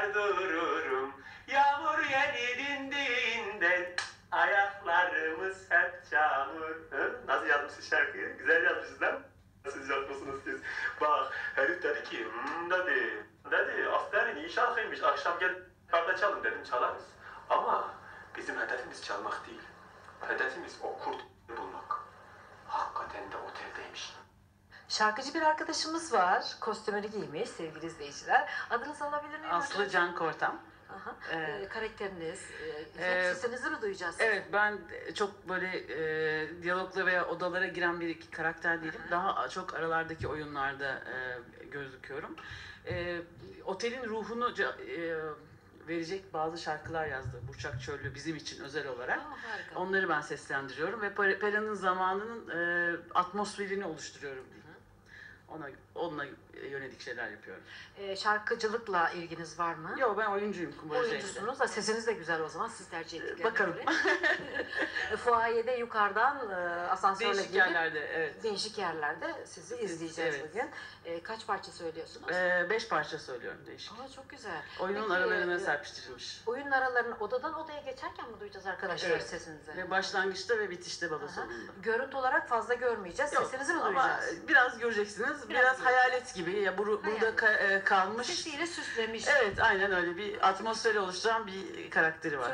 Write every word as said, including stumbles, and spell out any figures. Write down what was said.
bekler dururum. Yağmur yeni dindiğinde ayaklarımız hep çamur. Hı? Nasıl yazmışsın şarkıyı? Güzel yazmışsın değil mi? Siz yapmasınız siz. Bak herif dedi ki hmm, dedi. Dedi aferin iyi şarkıymış. Akşam gel parkta çalın dedim çalarız. Ama bizim hedefimiz çalmak değil. Hedefimiz o kurt bulmak. Hakikaten de oteldeymiş. Şarkıcı bir arkadaşımız var. Kostümünü giymiş sevgili izleyiciler. Adınızı alabilir miyim? Aslı Can Kortam. Aha. Ee, Ee, karakteriniz, e, e, sesinizi mi duyacağız? Evet, ben çok böyle e, diyalogla veya odalara giren bir iki karakter değilim. Daha çok aralardaki oyunlarda e, gözüküyorum. E, otelin ruhunu ca- e, verecek bazı şarkılar yazdı Burçak Çöllü bizim için özel olarak. Aa, harika. Onları ben seslendiriyorum ve Per- Pera'nın zamanının e, atmosferini oluşturuyorum diyeyim. Ona, onunla yönelik şeyler yapıyorum. Ee, şarkıcılıkla ilginiz var mı? Yok, ben oyuncuyum. kumbaracıyım. Oyuncusunuz da sesiniz de güzel o zaman siz tercih ettiklerine Bakalım. göre. Fuayede yukarıdan e, asansörle Değişik gelip yerlerde, evet. değişik yerlerde sizi izleyeceğiz Evet. bugün. E, kaç parça söylüyorsunuz? Ee, beş parça söylüyorum değişik. Aa, çok güzel. Oyunun Peki, aralarına e, serpiştirilmiş. Oyunun aralarını odadan odaya geçerken mi duyacağız arkadaşlar Evet. sesinizi? Ve başlangıçta ve bitişte balo Aha. sonunda. Görüntü olarak fazla görmeyeceğiz. Yok, Sesinizi mi ama duyacağız? biraz göreceksiniz. Biraz, Biraz hayalet gibi. Ya buru- burada Hayalet. ka- e, kalmış. Sesiyle süslemiş. Evet, aynen öyle bir atmosferi oluşturan bir karakteri var.